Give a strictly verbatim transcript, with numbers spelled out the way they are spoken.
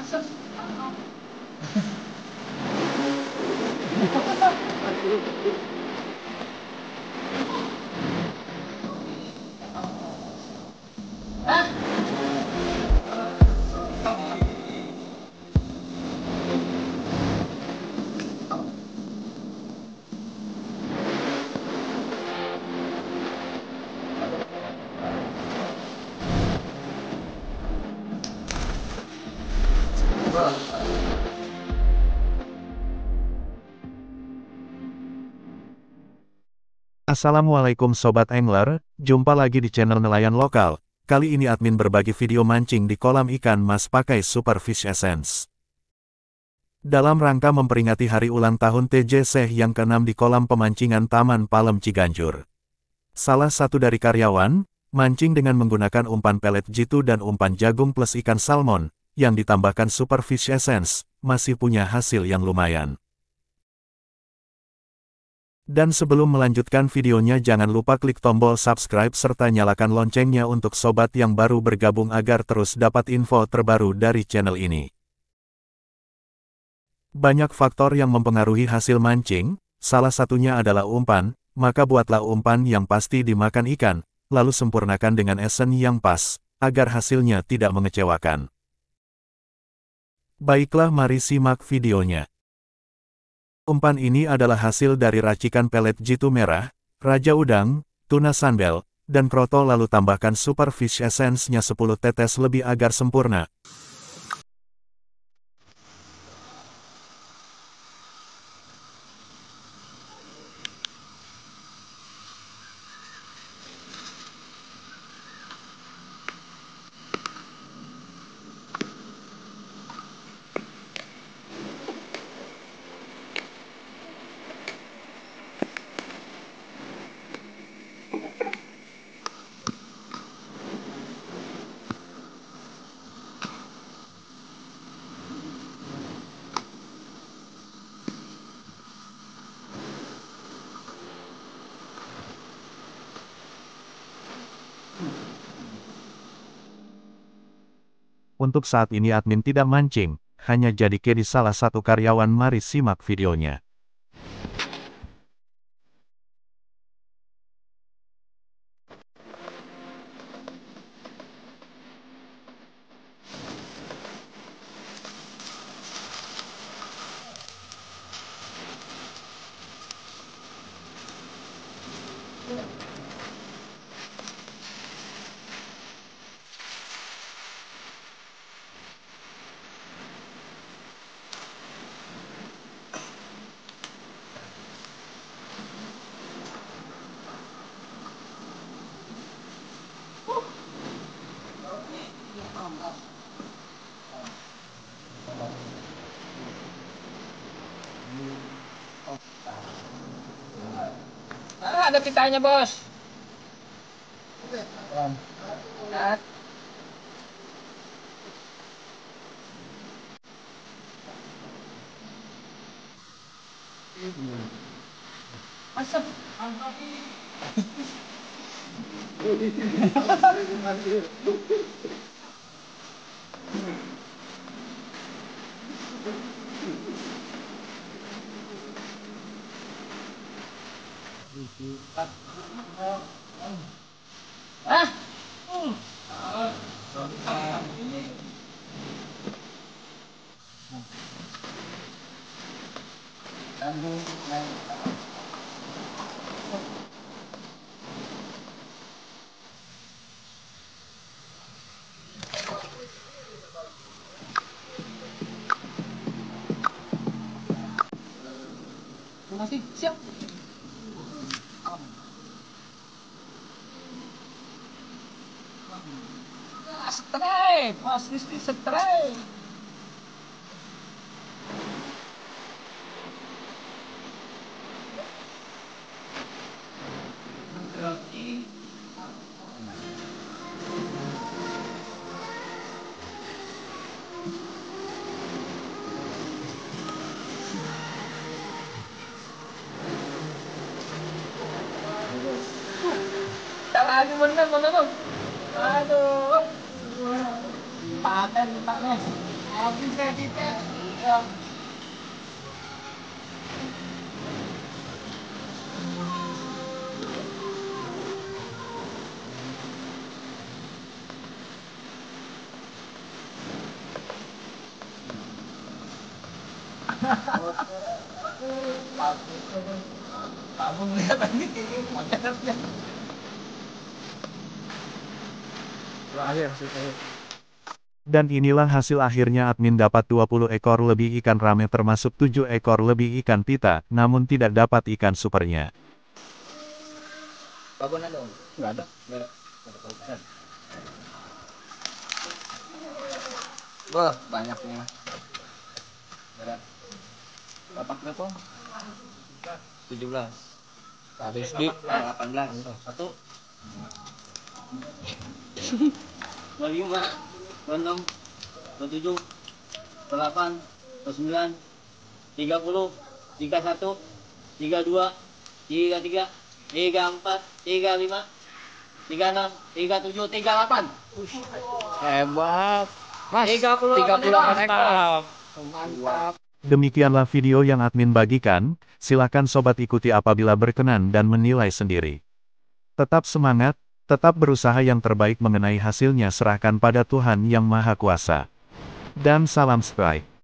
Assalamualaikum Sobat Angler, jumpa lagi di channel Nelayan Lokal. Kali ini admin berbagi video mancing di kolam ikan mas pakai Super Fish Essence. Dalam rangka memperingati hari ulang tahun T J C yang keenam di kolam pemancingan Taman Palem Ciganjur. Salah satu dari karyawan, mancing dengan menggunakan umpan pelet jitu dan umpan jagung plus ikan salmon, yang ditambahkan Super Fish Essence, masih punya hasil yang lumayan. Dan sebelum melanjutkan videonya jangan lupa klik tombol subscribe serta nyalakan loncengnya untuk sobat yang baru bergabung agar terus dapat info terbaru dari channel ini. Banyak faktor yang mempengaruhi hasil mancing, salah satunya adalah umpan, maka buatlah umpan yang pasti dimakan ikan, lalu sempurnakan dengan esen yang pas, agar hasilnya tidak mengecewakan. Baiklah mari simak videonya. Umpan ini adalah hasil dari racikan pelet jitu merah, raja udang, tuna sunbel, dan kroto lalu tambahkan Super Fish Essence-nya sepuluh tetes lebih agar sempurna. Untuk saat ini admin tidak mancing, hanya jadi kedi salah satu karyawan. Mari simak videonya. Ah, ada pitanya, Bos. Nah, masuk. Ah. Terima kasih, siap. Strike, Mas Rizky strike. Lagi bener bener. Aduh. Paten Pak nih. Habis saya kita. Iya. Abang lihat lagi makanannya. Terakhir hasil terakhir. Dan inilah hasil akhirnya admin dapat dua puluh ekor lebih ikan rame termasuk tujuh ekor lebih ikan pita, namun tidak dapat ikan supernya. Babon ada dong? Enggak ada. Enggak ada. Enggak ada. Wah, banyaknya. Berat. Bapak berapa? tujuh belas. Habis di delapan belas. Satu. dua puluh lima, dua puluh enam, dua puluh tujuh, dua puluh delapan, dua puluh sembilan, tiga puluh, tiga puluh satu, tiga puluh dua, tiga puluh tiga, tiga puluh empat, tiga puluh lima, tiga puluh enam, tiga puluh tujuh, tiga puluh delapan. Hebat. Mas, tiga puluh delapan ekor. Mantap. Demikianlah video yang admin bagikan, silakan sobat ikuti apabila berkenan dan menilai sendiri. Tetap semangat, tetap berusaha, yang terbaik mengenai hasilnya serahkan pada Tuhan Yang Maha Kuasa. Dan salam strike.